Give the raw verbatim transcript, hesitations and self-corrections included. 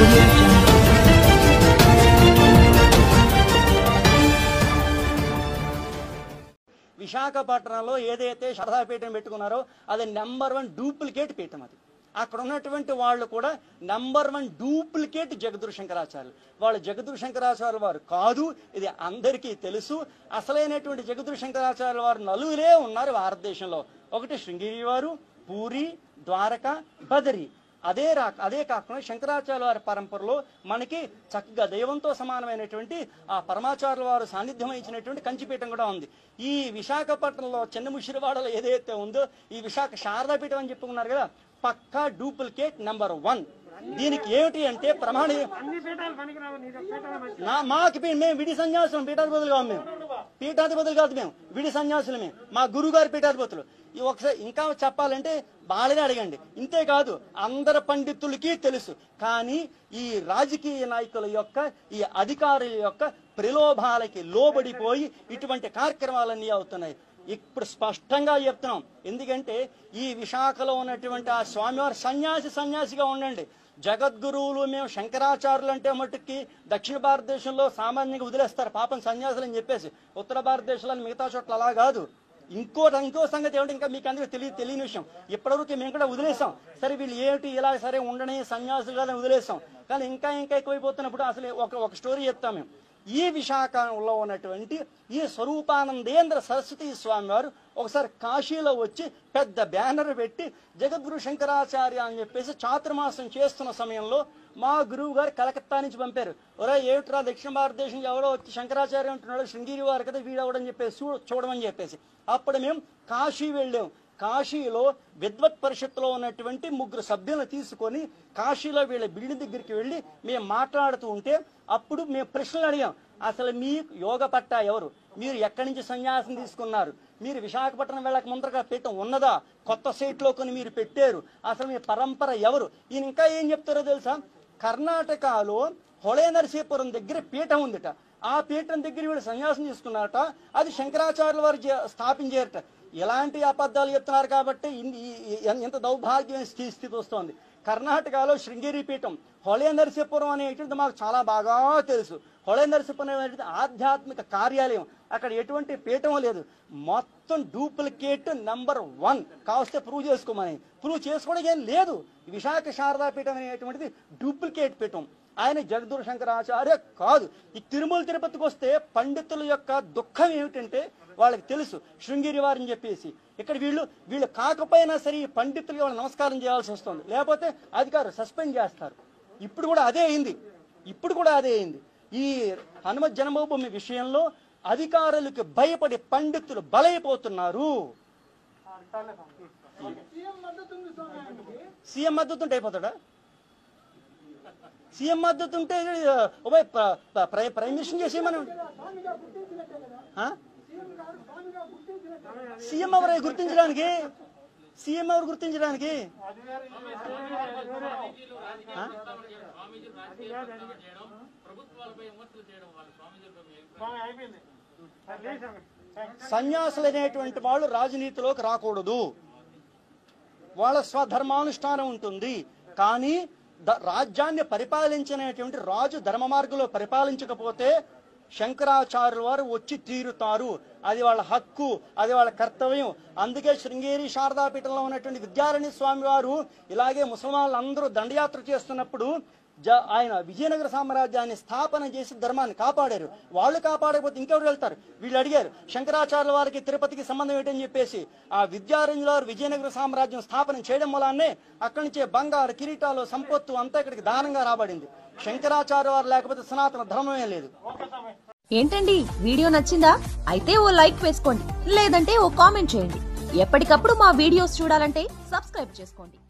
audio jungle. విశాఖపట్నంలో ఏదైతే శారదాపీఠం పెట్టుకున్నారో అది నెంబర్ వన్ డూప్లికేట్ పీఠం. అది అక్కడ ఉన్నటువంటి వాళ్ళు కూడా నెంబర్ వన్ డూప్లికేట్ జగద్గురు శంకరాచార్యులు. వాళ్ళు జగద్గురు శంకరాచార్యుల వారు కాదు, ఇది అందరికీ తెలుసు. అసలైనటువంటి జగద్గురు శంకరాచార్యుల వారు నలుగురే ఉన్నారు భారతదేశంలో. ఒకటి శృంగేరి వారు, పూరి, ద్వారక, బదరి. అదే రా అదే కాకుండా శంకరాచార్యుల వారి పరంపరలో మనకి చక్కగా దైవంతో సమానమైనటువంటి ఆ పరమాచార్యుల వారు సాన్నిధ్యం ఇచ్చినటువంటి కంచిపీఠం కూడా ఉంది. ఈ విశాఖపట్నంలో చిన్నముషిరివాడలో ఏదైతే ఉందో ఈ విశాఖ శారదాపీఠం అని చెప్పుకున్నారు కదా, పక్కా డూప్లికేట్ నెంబర్ వన్. దీనికి ఏమిటి అంటే ప్రమాణ మాకు మేము విడి సన్యాసులం, పీఠాధిపతులు కాదు, మేము పీఠాధిపతులు కాదు, మేము విడి సన్యాసులమే. మా గురువు గారి పీఠాధిపతులు. ఒకసారి ఇంకా చెప్పాలంటే బాగానే అడగండి. ఇంతేకాదు అందరు పండితులకి తెలుసు. కానీ ఈ రాజకీయ నాయకుల యొక్క ఈ అధికారుల యొక్క ప్రలోభాలకి లోబడిపోయి ఇటువంటి కార్యక్రమాలన్నీ అవుతున్నాయి. ఇప్పుడు స్పష్టంగా చెప్తున్నాం. ఎందుకంటే ఈ విశాఖలో ఉన్నటువంటి ఆ స్వామివారు సన్యాసి సన్యాసిగా ఉండండి. జగద్గురువులు మేము శంకరాచార్యులు అంటే మట్టుకి దక్షిణ భారతదేశంలో సామాన్యంగా వదిలేస్తారు పాపం సన్యాసులు అని చెప్పేసి. ఉత్తర భారతదేశంలో మిగతా చోట్ల అలా కాదు. ఇంకో ఇంకో సంగతి ఏమిటి, ఇంకా మీకు అందరికీ తెలియ తెలియని విషయం, ఇప్పటివరకు మేము కూడా వదిలేసాం. సరే వీళ్ళు ఏమిటి ఇలా సరే ఉండని సన్యాసులుగానే వదిలేసాం. కానీ ఇంకా ఇంకా ఎక్కువైపోతున్నప్పుడు అసలు ఒక ఒక స్టోరీ చెప్తాం మేము. ఈ విశాఖలో ఉన్నటువంటి ఈ స్వరూపానందేంద్ర సరస్వతి స్వామి వారు ఒకసారి కాశీలో వచ్చి పెద్ద బ్యానర్ పెట్టి జగద్గురు శంకరాచార్య అని చెప్పేసి చాతుర్మాసం చేస్తున్న సమయంలో మా గురువు గారు కలకత్తా నుంచి పంపారు. ఒరే ఏమిట్రా దక్షిణ భారతదేశం ఎవరో వచ్చి శంకరాచార్య అంటున్నాడు, శృంగేరి వారు కదా వీడవడని చెప్పేసి చూ చూడమని చెప్పేసి అప్పుడు మేము కాశీ వెళ్ళాం. కాశీలో విద్వత్ పరిషత్తులో ఉన్నటువంటి ముగ్గురు సభ్యులను తీసుకొని కాశీలో వీళ్ళ బిల్డింగ్ దగ్గరికి వెళ్ళి మేము మాట్లాడుతూ ఉంటే అప్పుడు మేము ప్రశ్నలు అడిగాం. అసలు మీ యోగ పట్ట ఎవరు, మీరు ఎక్కడి నుంచి సన్యాసం తీసుకున్నారు, మీరు విశాఖపట్నం వెళ్ళక ముందరగా పీఠం ఉన్నదా, కొత్త సైట్లో కొని మీరు పెట్టారు, అసలు మీ పరంపర ఎవరు. ఈయన ఇంకా ఏం చెప్తారో తెలుసా, కర్ణాటకలో హొళే నరసీపురం దగ్గర పీఠం ఉందిట. ఆ పీఠం దగ్గర వీళ్ళు సన్యాసం తీసుకున్నారట. అది శంకరాచార్యుల వారు స్థాపించారట. ఎలాంటి అబద్ధాలు చెప్తున్నారు కాబట్టి ఎంత దౌర్భాగ్యమైన స్థితి వస్తోంది. కర్ణాటకలో శృంగేరి పీఠం, హొళే నరసీపురం అనేటువంటిది మాకు చాలా బాగా తెలుసు. హొళే నరసీపురం అనేటువంటి ఆధ్యాత్మిక కార్యాలయం, అక్కడ ఎటువంటి పీఠం లేదు. మొత్తం డూప్లికేట్ నెంబర్ వన్. కావస్తే ప్రూవ్ చేసుకోమని, ప్రూవ్ చేసుకోవడానికి ఏం లేదు. విశాఖ శారదా పీఠం అనేటువంటిది డూప్లికేట్ పీఠం. ఆయన జగద్గురు శంకరాచార్య కాదు. ఈ తిరుమల తిరుపతికి వస్తే పండితుల యొక్క దుఃఖం ఏమిటంటే వాళ్ళకి తెలుసు శృంగేరి వారిని చెప్పేసి. ఇక్కడ వీళ్ళు వీళ్ళు కాకపోయినా సరే ఈ పండితులకి వాళ్ళు నమస్కారం చేయాల్సి వస్తుంది, లేకపోతే అధికారులు సస్పెండ్ చేస్తారు. ఇప్పుడు కూడా అదే అయింది ఇప్పుడు కూడా అదే అయింది ఈ హనుమత్ జన్మభూమి విషయంలో అధికారులకు భయపడి పండితులు బలైపోతున్నారు. సీఎం మద్దతు ఉంటే అయిపోతాడా? సీఎం మద్దతు ఉంటే ప్రైమ్ మినిస్టర్ చేసి మనం సీఎం ఎవరు గుర్తించడానికి సీఎం ఎవరు గుర్తించడానికి సన్యాసులు అనేటువంటి వాళ్ళు రాజనీతిలోకి రాకూడదు. వాళ్ళ స్వధర్మానుష్ఠానం ఉంటుంది. కానీ రాజ్యాన్ని పరిపాలించినటువంటి రాజు ధర్మ మార్గంలో పరిపాలించకపోతే శంకరాచార్యుల వారు వచ్చి తీరుతారు. అది వాళ్ళ హక్కు, అది వాళ్ళ కర్తవ్యం. అందుకే శృంగేరి శారదాపీఠంలో ఉన్నటువంటి విద్యారణ్య స్వామి వారు ఇలాగే ముసల్మాన్లు అందరూ దండయాత్ర చేస్తున్నప్పుడు జ ఆయన విజయనగర సామ్రాజ్యాన్ని స్థాపన చేసి ధర్మాన్ని కాపాడారు. వాళ్ళు కాపాడకపోతే ఇంకెవరు వెళ్తారు? వీళ్ళు అడిగారు శంకరాచార్యుల వారికి తిరుపతికి సంబంధం ఏంటని చెప్పేసి. ఆ విద్యారణ్యుల వారు విజయనగర సామ్రాజ్యం స్థాపన చేయడం వల్లనే అక్కడి నుంచే బంగారు కిరీటాలు సంపత్తు అంతా ఇక్కడికి దానంగా రాబడింది. శంకరాచార్య వారు లేకపోతే సనాతన ధర్మమే లేదు. ఏంటండి వీడియో నచ్చిందా? అయితే ఓ లైక్ వేసుకోండి, లేదంటే ఓ కామెంట్ చేయండి. ఎప్పటికప్పుడు మా వీడియోస్ చూడాలంటే సబ్స్క్రైబ్ చేసుకోండి.